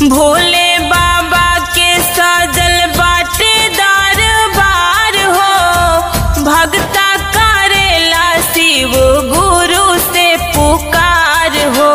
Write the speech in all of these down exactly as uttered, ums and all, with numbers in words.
भोले बाबा के सजल बाटे दरबार हो, भक्ता करेला शिव गुरु से पुकार हो।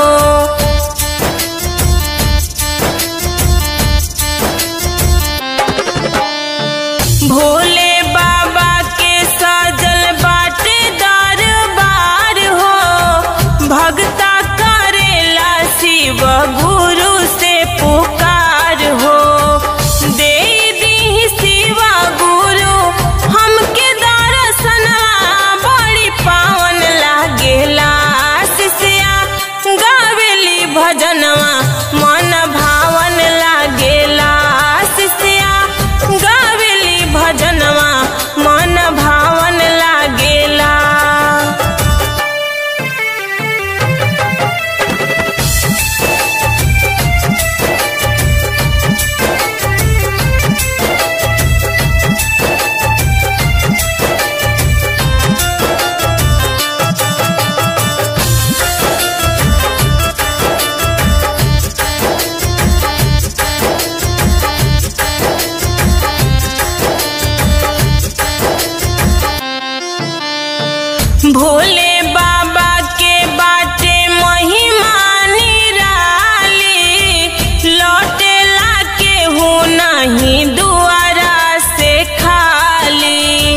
भोले बाबा के सजल बाटे दरबार हो, भक्ता करेला शिव गुरु से पुकार हो। दे दी शिवा गुरु हमके दर्शनवा, बड़ी पावन लागेला शिष्या गावेली भजनवा, मन भावन लागेला शिष्या गावेली भजनवा, मन भावन लागेला। भोले बाबा के बाटे महिमा निराली, लौटेला केहू नहीं दुआरा से खाली।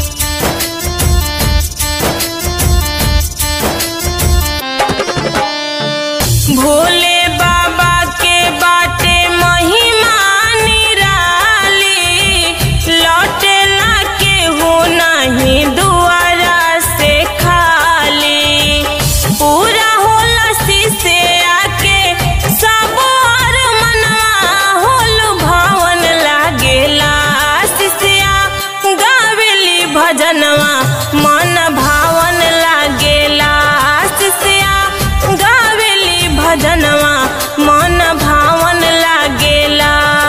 भोले बाबा के बाटे महिमा निराली, लौटेला केहू नहीं दुआरा से खाली। पूरा होला शिष्या के सब और मनवा, होलु भावन लागेला शिष्या गावेली भजनवा, मन भावन लागेला शिष्या गावेली भजनवा, मन भावन लागेला।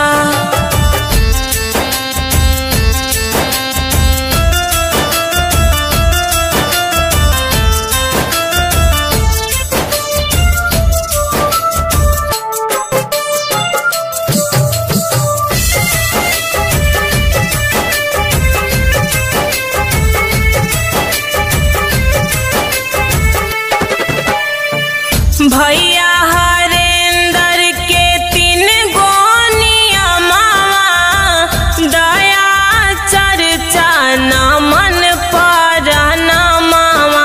भैया हरेंद्र के तीन गो नियमवा, दया चर्चा न मन पर नमवा।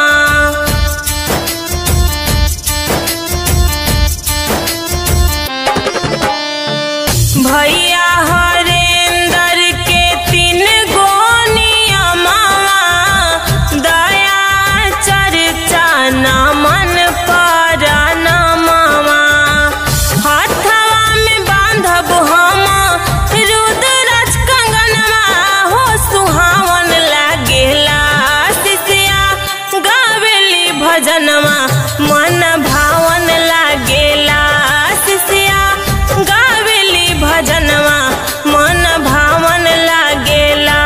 भैया हरेंद्र के तीन गो नियमवा, दया चर्चा न मन पर नमवा। हाथवा में बांधब हम रुद्राक्ष कंगनवा, हो सुहावन लागेला शिष्या गावेली भजनवा, मन भावन लागेला शिष्या गावेली भजनवा, मन भावन लागेला।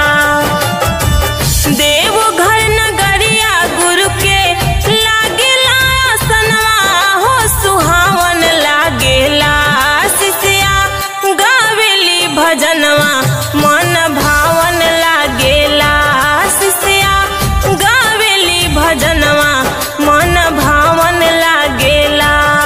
देवघर नगरिया गुरु के लागेला आसनवा, हो सुहावन लागेला शिष्या गावेली भजनवा, मन भावन लागेला शिष्या गावेली भजनवा, मन भावन लागेला।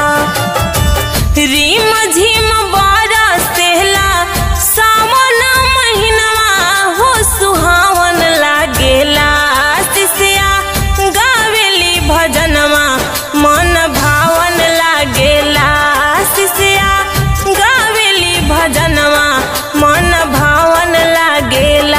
रीम झिम बरसेला सावन महिनवा, हो सुहावन लागेला शिष्या गावेली भजनवा, मन भावन लागेला शिष्या गावेली भजनवा, मन भावन लागेला।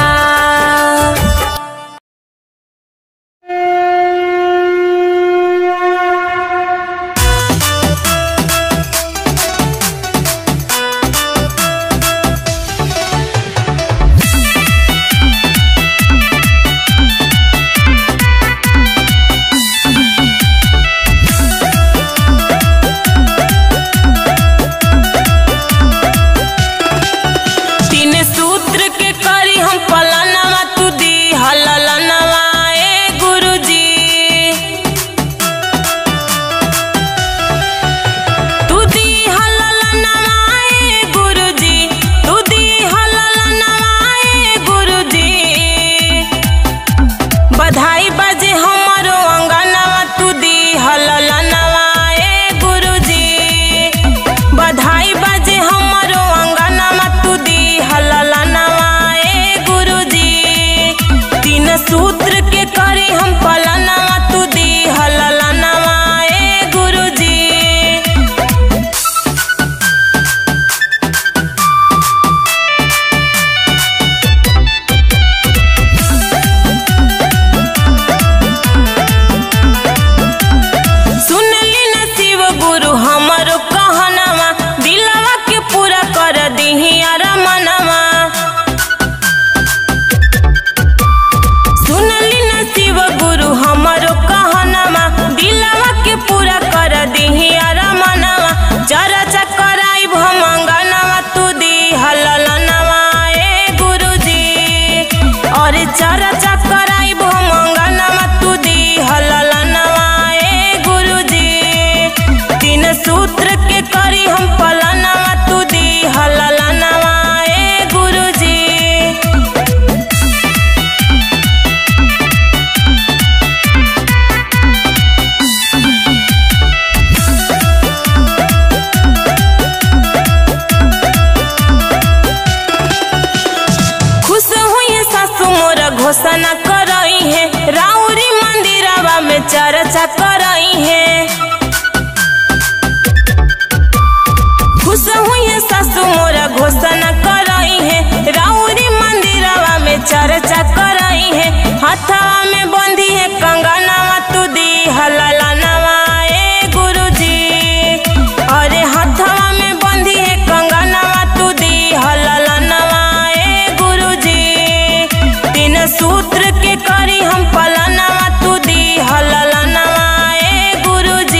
हथवा में बंधी है कंगनवा तू दी हललनवा ए गुरुजी। अरे हथवा में बंधी है कंगनवा तू दी हललनवा ए गुरुजी। तीन सूत्र के करी हम पलनवा तू दी हललनवा ए गुरुजी।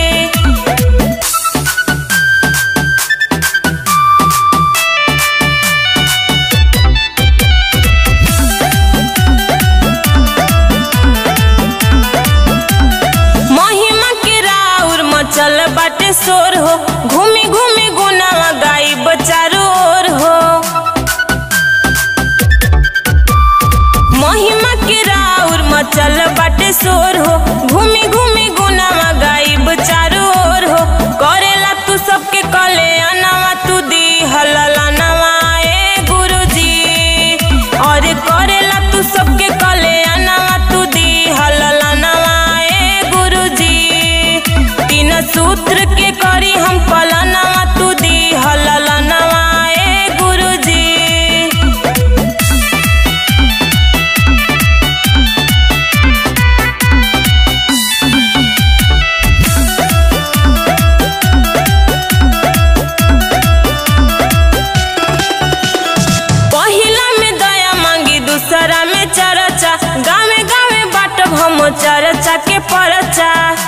चल बाटे शोर हो घूमी घूमी गुनावा गायब चारों ओर हो। महिमा के राउर मचल बाटे शोर हो घूमी घूमी गुनावा गायब चारों ओर हो। करेला तू सबके कले अनवा तू दी हललनवा ए गुरुजी। और करेला तू सबके कले अनवा तू दी हललनवा ए गुरुजी। तीन सूत्र के करी हम पलनवा तू दी हललनवा ए गुरुजी। पहिला में दया मांगी दूसरा में चर्चा गावे गावे बाटब हम चर्चा के परचा।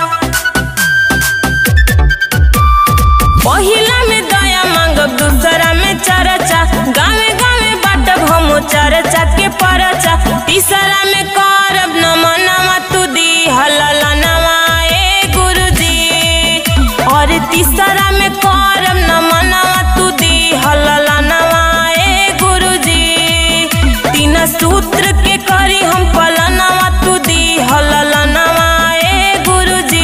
पहिला में दया मांगब दूसरा में चर्चा गावे गावे बाटब हम चर्चा के परचा। तीसरा में करब नमनवा तू दी हललनवा ए गुरुजी। और तीसरा में करब नमनवा तू दी हललनवा ए गुरुजी। तीन सूत्र के करी हम पलनवा तू दी हललनवा ए गुरुजी।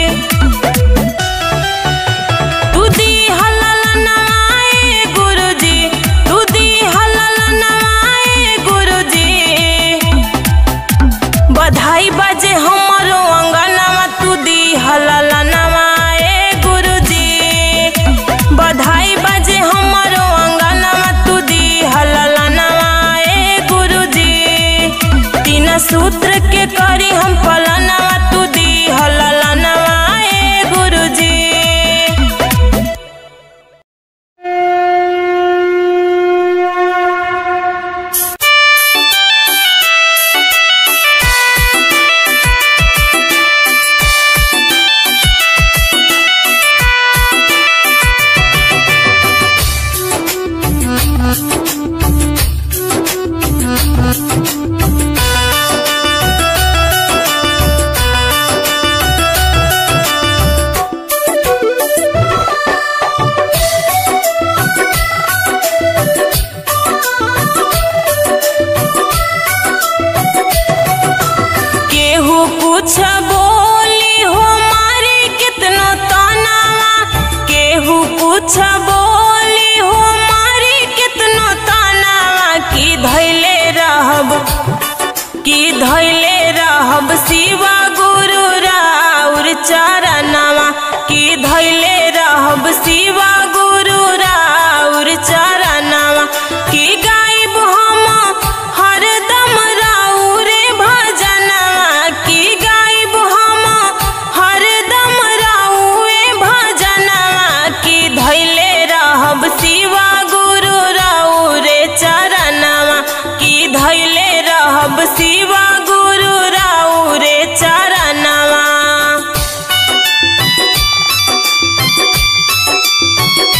बधाई बाजे हमरो अंगनवा तू दी हललनवा ए गुरुजी। बधाई बाजे हमरो अंगनवा तू दी हललनवा ए गुरुजी। तीन सूत्र के करी हम पलनवा तू दी हललनवा ए गुरुजी। कुछ बोली हो मारे कितनो तानावा। केहू कुछ बोली हो मारे कितनो तानावा। की धैले रहब की धैले रहब शिवा गुरु राउर चरणवा। की धैले रहब शिवा गुरु राउर चरणवा। की गायब हम हरदम राउरे भजनवा। की गायब हम हरदम राउरे भजनवा। की धैले रहब शिवा गुरु राउरे चरणवा। की धैले रहब शिवा गुरु राउरे चरणवा।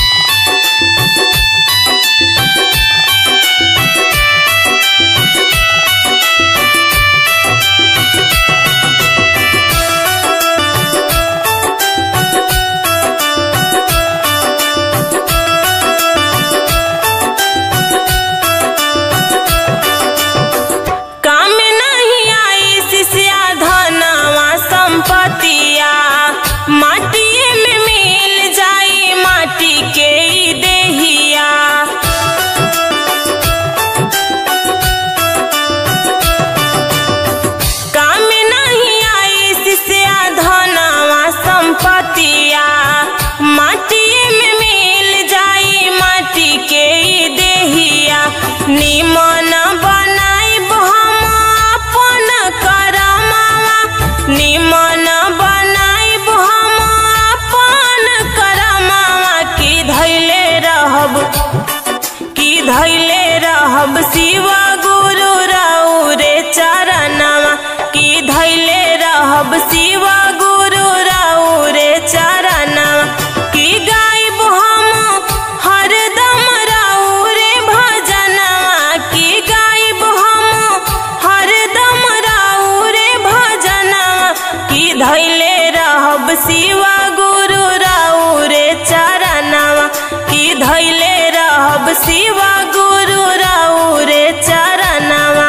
कि धैले रहब शिव गुरु राउरे चरणवा कि धैले रहब शिव गुरु राउरे चरणवा कि गाइब हम हरदम राउरे भजनवा कि गाइब हम हरदम राउरे भजनवा कि धैले रहब शिव गुरु राउरे चरणवा कि धैले रहब शिव गुरु राउरे चरणवा।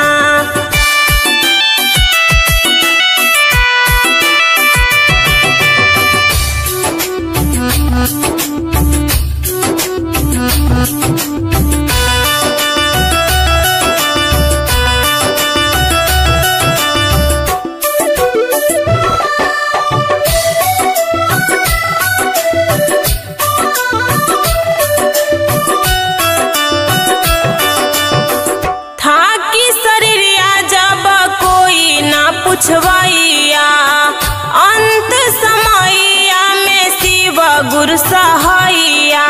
पुछवैया अंत समैया में शिव गुरु सहाइया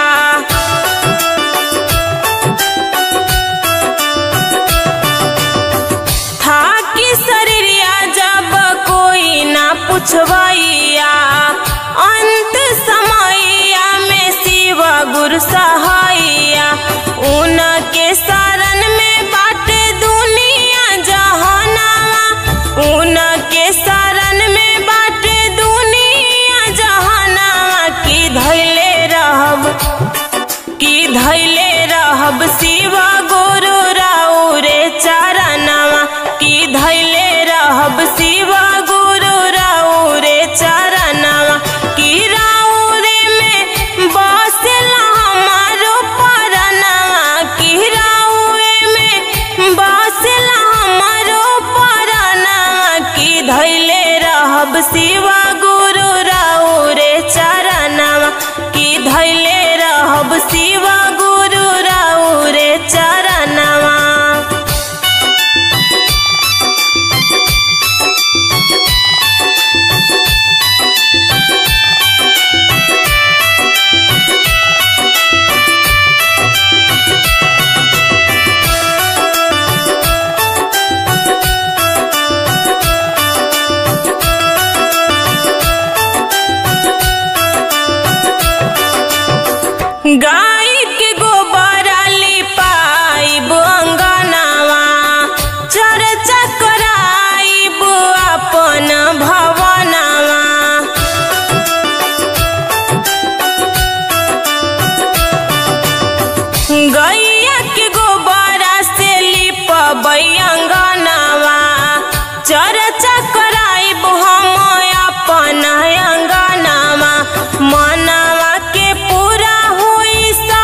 था कि शरीरिया जब कोई ना पुछवैया अंत समैया में शिव गुरु सहाइया उनके शरण में बाटे दुनिया जहानावा उनके शरण में बाटे दुनिया जहानावा कि धैले रहब कि धैले रहब शिव गुरु राउरे चरणवा कि धैले रहब शिव गुरु राउरे चरणवा कि राउरे में बसेला हमारो परनवा कि राउरे में बसेला हमारो परनवा कि धैले रहब शिव गुरु राउरे चरणवा कि धैले रहब शिव गुरु राउरे चरणवा। गाय के गोबरा लिपाइब अंगनावा चर्चा कराइब अपन भवनवा गैया के गोबरा से लिपब अंगनावा चर्चा कराइब हम अपन अंगनावा मनवा के पूरा हुई सा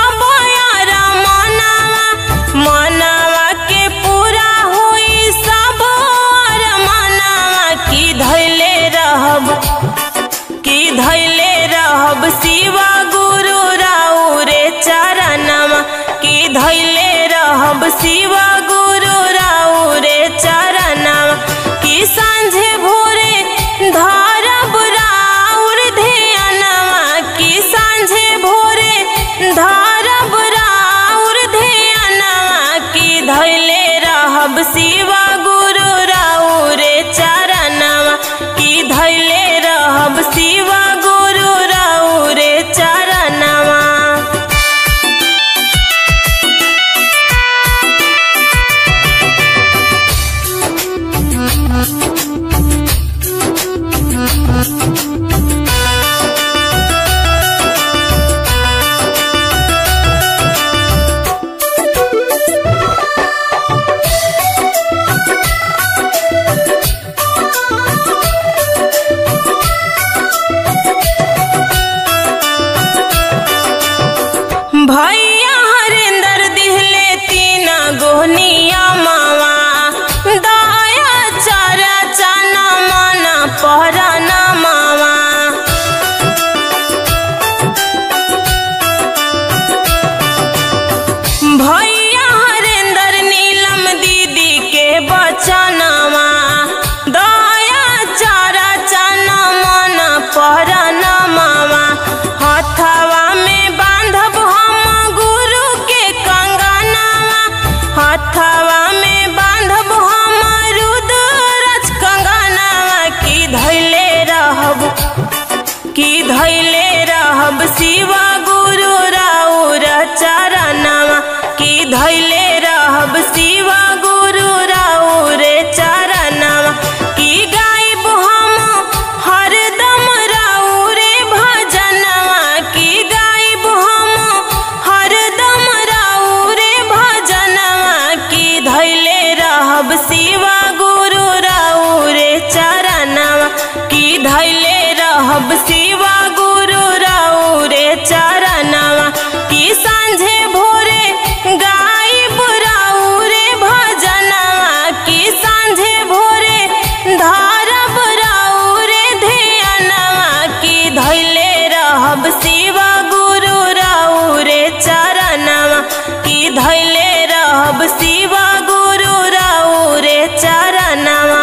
शिव गुरु राउरे चरणवा की सांझे भोरे गायब राउरे भजनवा की सांझे भोरे धरब राउरे ध्यानवा की धैले रहब शिव गुरु राउरे चरणवा की धैले रहब शिव गुरु राउरे चरणवा।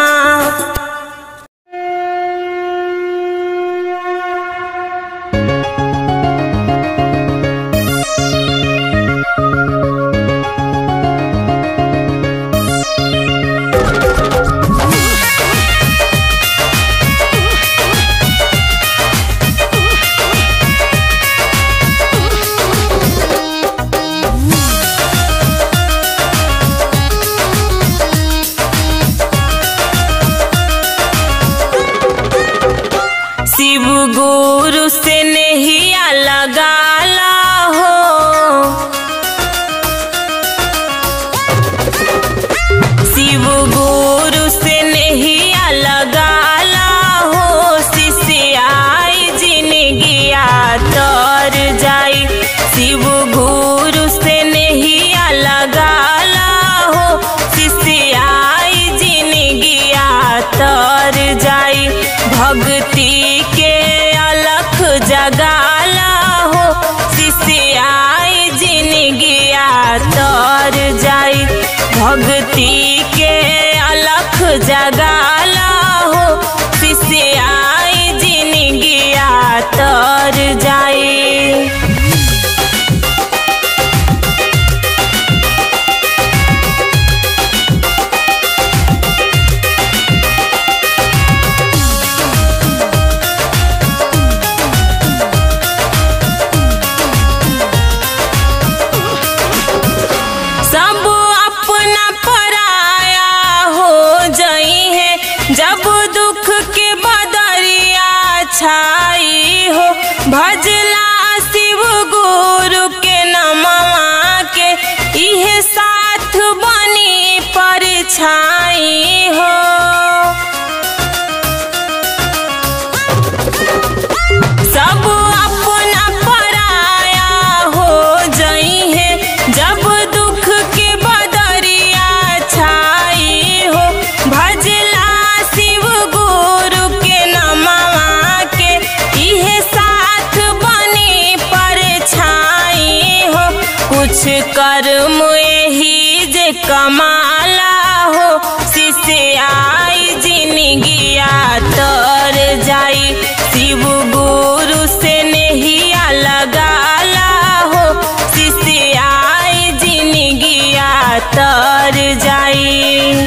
शिव गुरु से नहिया लगाला हो, शिव गुरु से नहिया लगाला हो, शिष्याई जिनगिया तर जाई। शिव गुरु से नहिया लगाला हो, शिष्याई जिनगिया तर जाई। भक्ति के अलख जगाला हो, शिष्याई जिनगिया तर जाई। भक्ति के अलख जगाला हो, शिष्याई जिनगिया तर जाई। जब दुख के बदरिया छाई हो, भजला शिव गुरु के नमवा के इहे साथ बनी परछाई हो। सब अपना पराया हो जई है, जब दुख के बदरिया छाई हो, भजला कुछ कर्म यही जे कमाला हो, शिष्याई जिनगिया तर जाई। शिव गुरु से नहिया लगाला हो, शिष्याई जिनगिया तर जाई।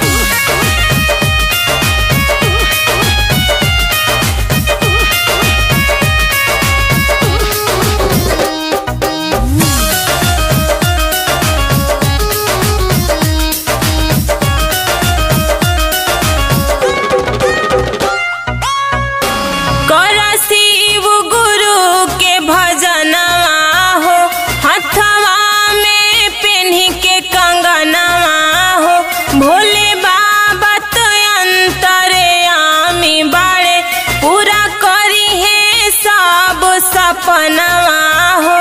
सपनवा हो,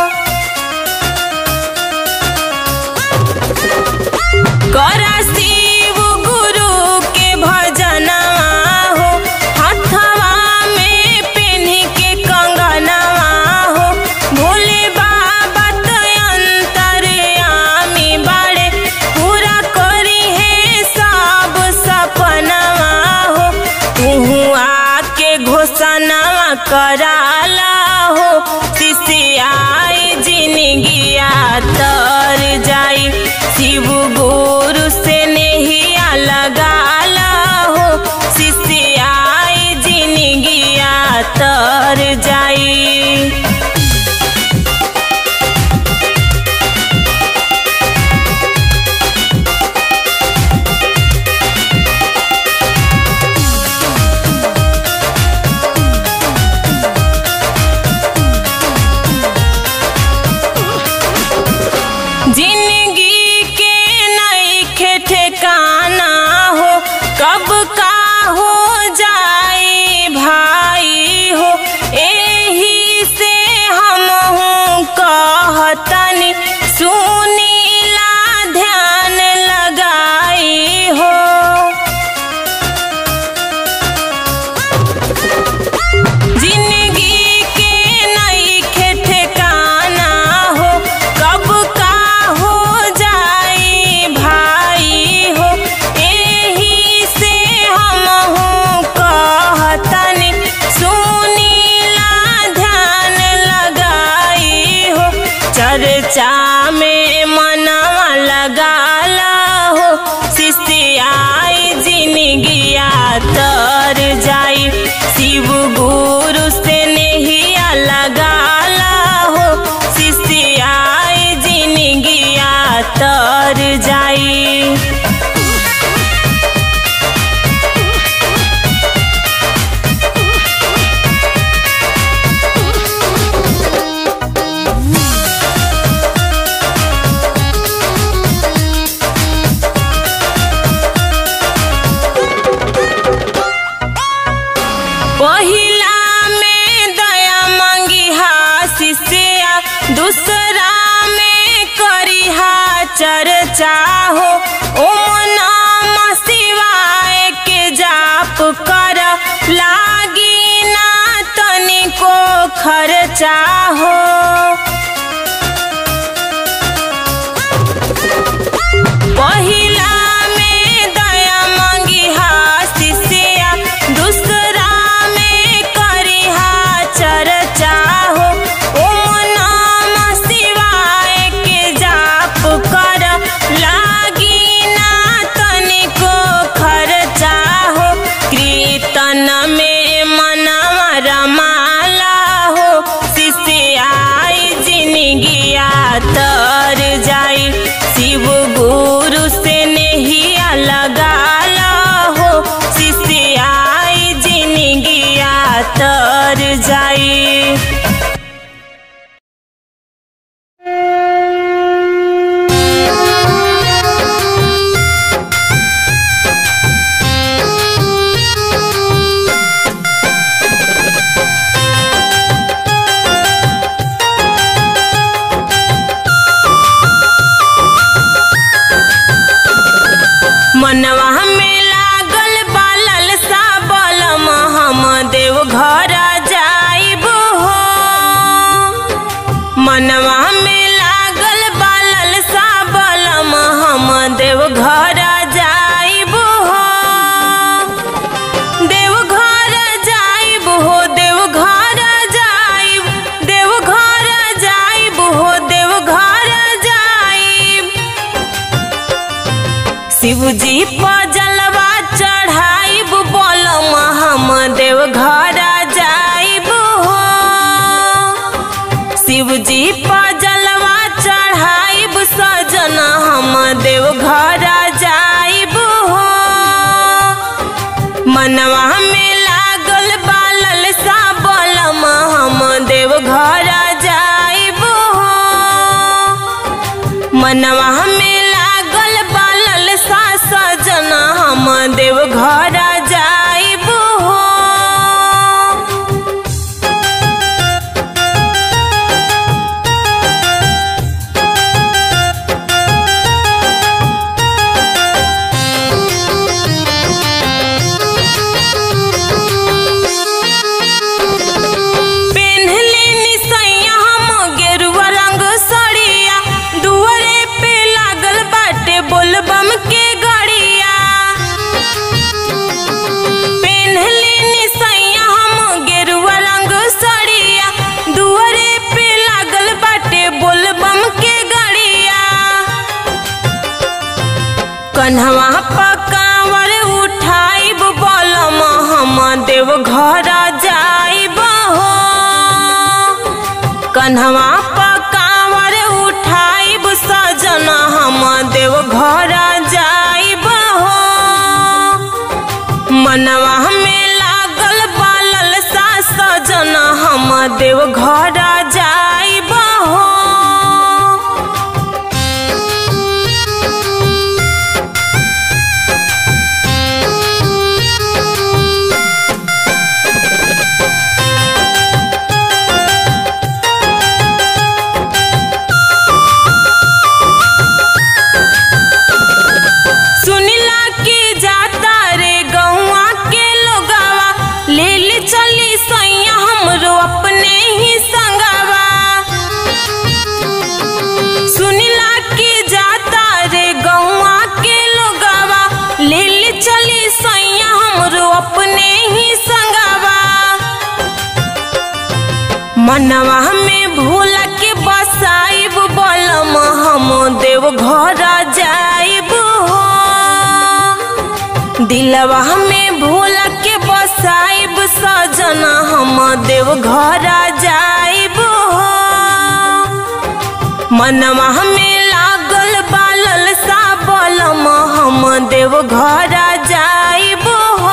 करा शिव गुरु के भजनवा हो, हथवा में पेन्ही के कंगनवा हो, भोले बाबा तो अंतर्यामी बाड़े, पूरा करी है सब सपनवा हो। तुहु आके घोषणवा कराला हो, शिष्याई जिनगिया तर जाई। शिव गुरु चर्चा में मनवा लगाला हो, शिष्याई जिनगिया तर जाई। शिव गुरु से नहिया लगाला हो, शिष्याई जिनगिया तर जाई। पहिला में दया मंगिहा शिष्या, दूसरा में करिहा चर्चा हो। ओम नमः शिवाय के जाप कर, लागी ना तनिको खर्चा हो। पहिला में दया मंगिहा शिष्या, दूसरा में करिहा चर्चा हो। ओम नमः शिवाय के जाप कर, लागी ना तनिको खर्चा हो। कीर्तन में मनवा रमाला हो, शिष्याई जिनगिया तर जाई। शिव गुरु से नहिया लगाला हो, शिष्याई जिनगिया तर जाई। मनवा में लागल बालल सा बलम, हम देव घर जाइब हो। मनवा में लागल बालल सा बलम, हम देव घर जाइब हो। देव घर जाइब हो, देव घर जाइब, देव घर जाइब हो, देव घर जाइब। शिवजी पर जलवा चढ़ाइब बोलम, हम देव घर जाइब हो। शिवजी पर जलवा चढ़ाइब सजन, हम देव घर जाइब हो। मनवा में लागल बालल सा बोलम, हम देव घर जाइब हो। मनवा में लागल बालल सा सजन, हम देव घर जाइब हो। पेन्हले निसैया हम गेरुआ रंग सड़िया, दुआरे पे लागल बाटे बोलबम के गड़िया। पेन्हले निसैया हम गेरुआ रंग सड़िया, दुआरे पे लागल बाटे बोलबम के गड़िया। कन्हवा पर कांवर उठाइब बोलम, हम देव घर जाइब हो। कन्हवा पर कांवर उठाइब सजन, हम देव घर जाइब हो। मनवा में लागल बालल सा सजन, हम देव घर जाइब हो। सुनिला के जाता रे गौआ के लोगावा, ले ले चली सैया हमरो अपने ही संगवा। सुनिला के जाता रे गौआ के लोगावा, ले ले चली सैया हमरो अपने ही संगवा। मनवा में भूला के बसाइब बोल दिलवा में भोला के बसाइब सजना हम देव घर जाइब हो। मनवा में लागल बालल सा बलम हम देव घर जाइब हो।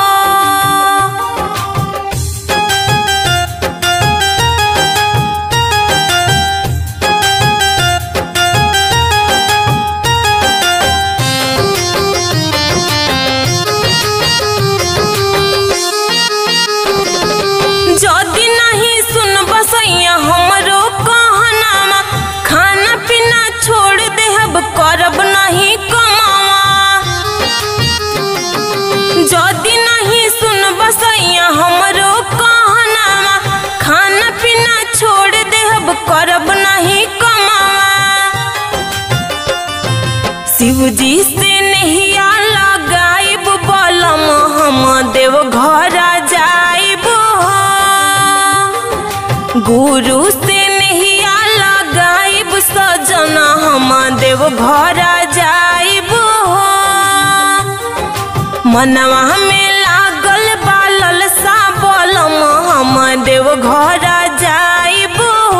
जदि नहीं सुन बसैया हमरो कहनामा, खाना पीना छोड़ देहब करब नहीं कमावा। जदि नहीं सुन बसैया हमरो कहनामा, खाना पीना छोड़ देहब करब नहीं कमावा। शिवजी से नहिया लगाइब बलम हम देव घर जाइब। गुरु से नहिया लगाइब सजना हम देव घर जाइब हो। मनवा में लागल बालल सा बलम हम देव घर जाइब हो।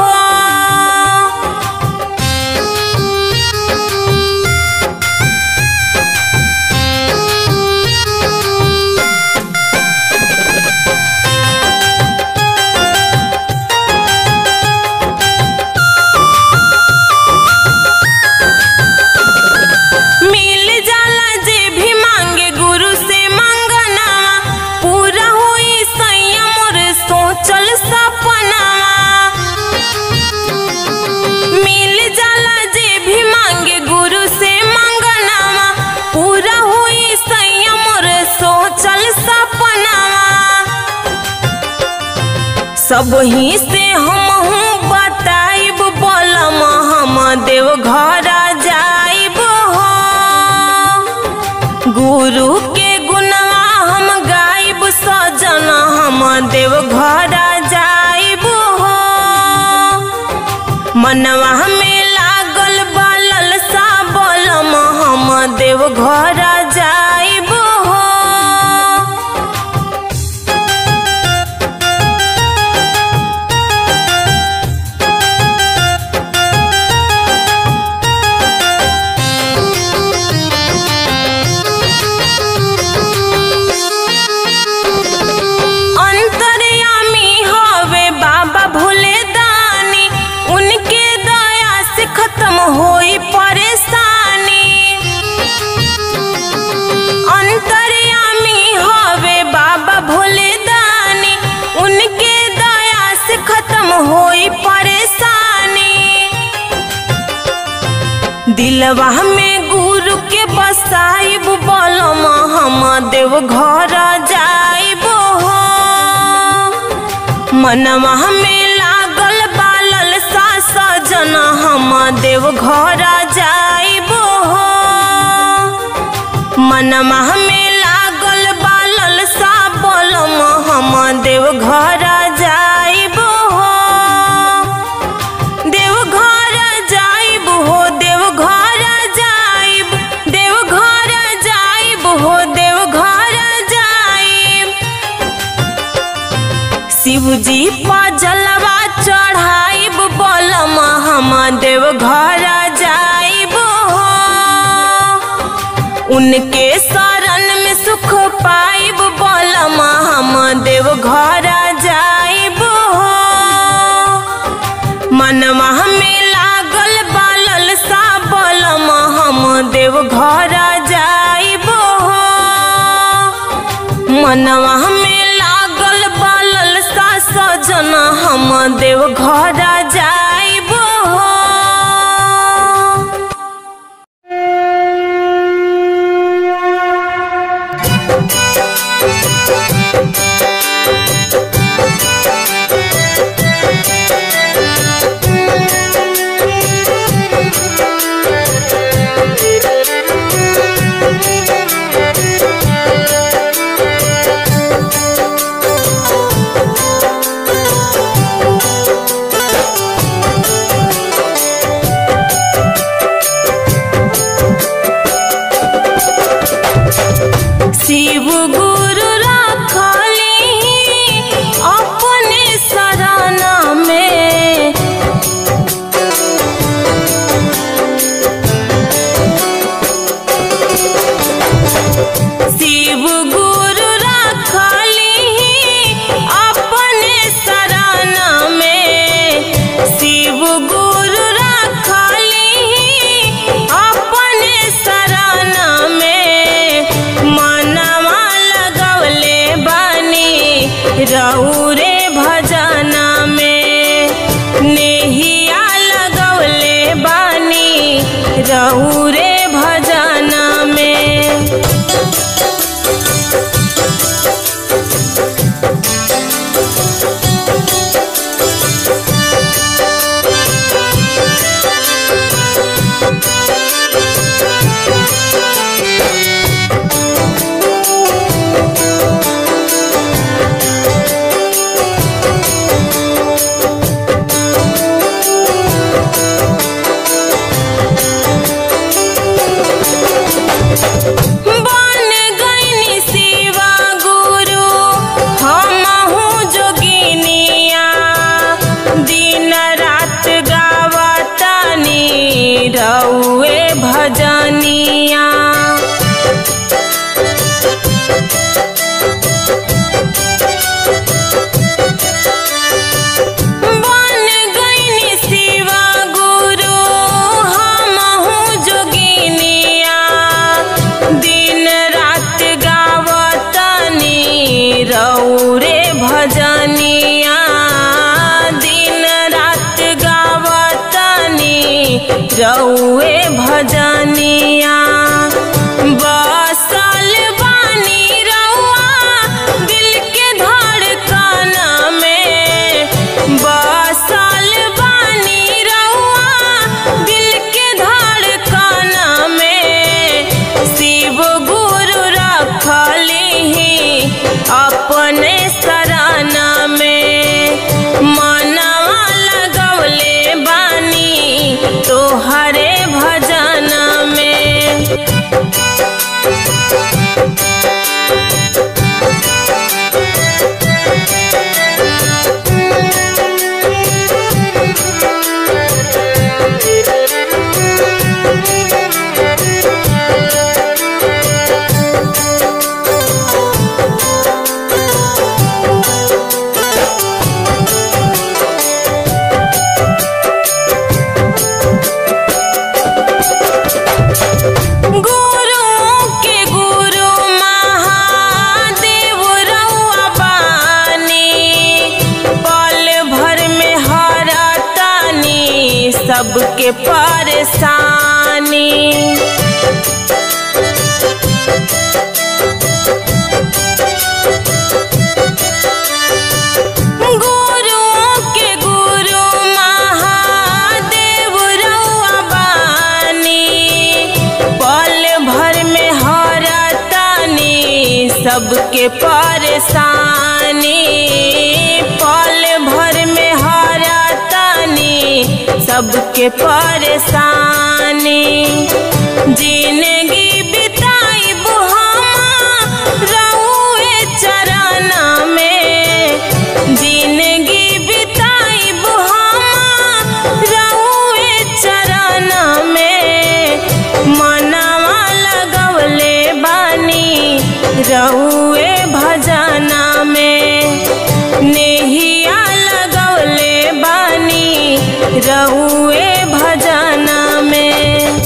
सब ही से हम बताइब बलम हम देव घर जाइब हो। गुरु के गुणवा हम गाइब सजना हम देव घर जाइब हो। मनवा में लागल बालल सा बलम हम देव घर जाइब हो। होई परेशानी अंतर्यामी हवे बाबा भोले दानी, उनके दया से खत्म होई परेशानी। दिलवा में गुरु के बसाइब बलम हम देव घर जाइब हो। मनवा में लागल बालल सा सजना हम देव घर जाइब हो। मनवा में लागल बालल सा बलम हम देव घर जाइब हो। देव घर जाइब हो, देव घर जाइब, देव घर जाइब हो, देव घर जाइब। शिवजी पा जलवा चढ़ाइब बलम हम देव घर जाइब हो। उनके शरण में सुख पाइब बलम हम देव घर जाइब हो। मनवा में लागल बालल सा बलम हम देव घर जाइब हो। मनवा में लागल बालल सा सजना हम देव घर जाइब हो। रहू रे भजन में। रहुए भजनिया बन गईनी शिवा गुरु हमहू जोगिनिया, दिन रात गावतनी रहू रे भजनिया, दिन रात गावतनी रहुए भजनिया। बसल बानी रहुआ दिल के धड़कन में, बसल बानी रहुआ दिल के धड़कन में, शिव गुरु रखली अपने शरण में, मनवा लगवले बानी तोहरे भजन में। सबके परेशानी गुरु के गुरु महादेव रहुआ बानी, पल भर में हरतनी सबके परेशानी, पल भर में हरतनी सबके परेशानी। जिंदगी बिताइब हम रहुए चरण में, जिंदगी बिताइब हम रहुए चरण में, मनवा लगवले बानी रहुए भजन में, नेहिया लगवले बानी रहुए भजन में।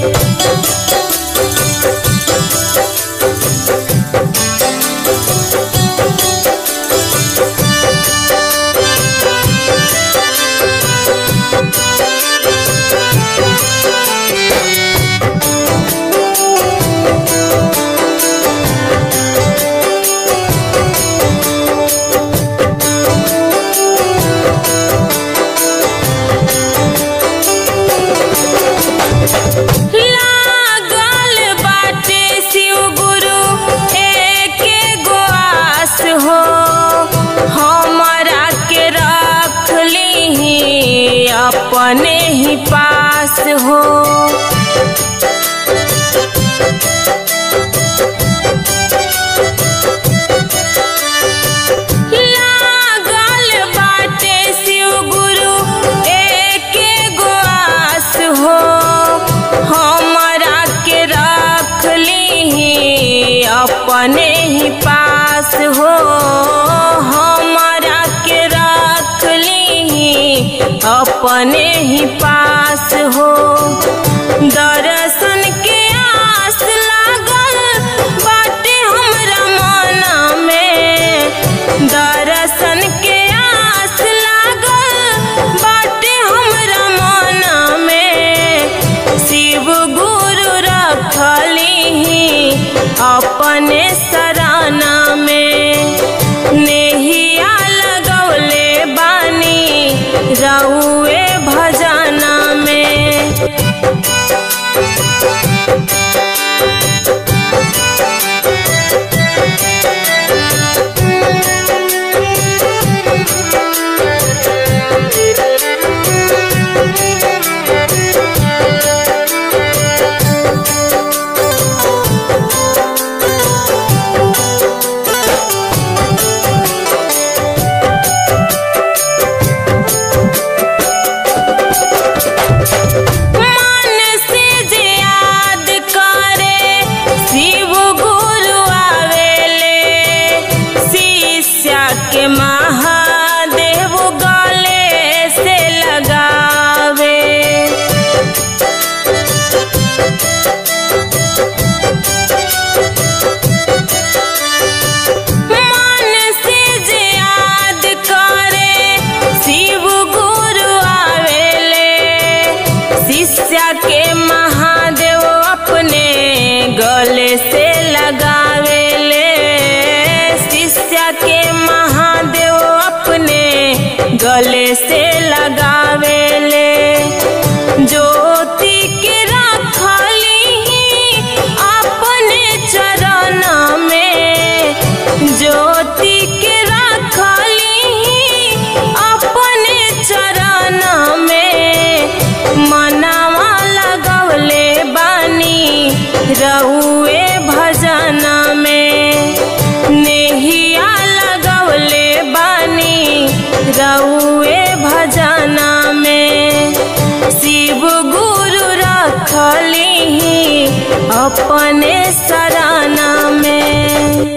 अपने ही पास हो, लागल बाटे शिव गुरु एक गो आस हो, हमरा के रख ली अपने ही पास हो, हमरा के रख ली अपने ही पास हो। दर्शन के आस लागल बाटे हमरा मन में, दर्शन के आस लागल बाटे हमरा मन में, शिव गुरु रहुए भजना में नेहिया लगवले बानी रहुए भजना में शिव गुरु रखली अपने सराना में।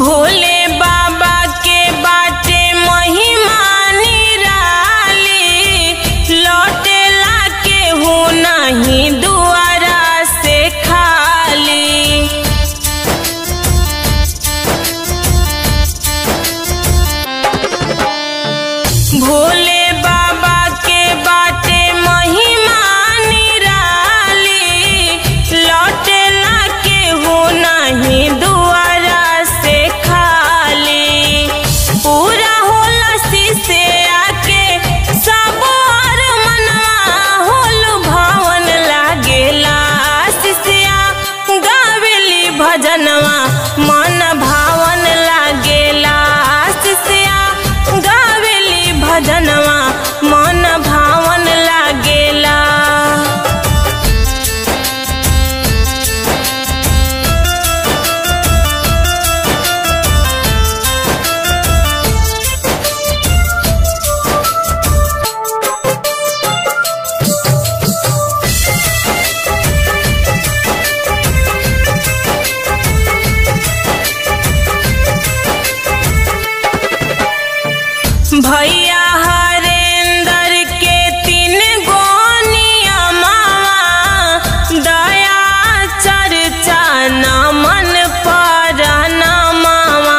भोले बाबा के बाटे महिमा निराली, लौटेला केहू नहीं दुआरा से खाली। भोले बाबा के बाटे महिमा निराली, लौटेला केहू नहीं दुआरा से खाली। पूरा होला शीशे आके सब और मनवा होल भावन लागेला। शिष्या गावेली भजनवा मन भावन लागेला। शिष्या गावेली भजनवा मन भावन लागेला। भैया हरेंदर के तीन गो नियमवा, दया चर्चा न मन पर नमवा।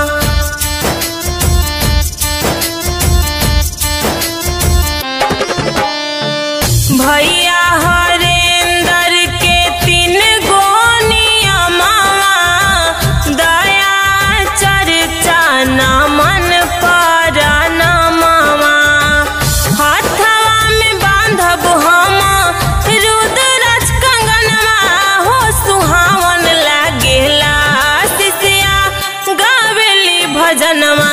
भैया हरेंदर के तीन गो नियमवा, दया चर्चा न मन पर नमवा। हाथवा में बांधब हम रुद्राक्ष कंगनवा, हो सुहावन लागेला। शिष्या गावेली भजनवा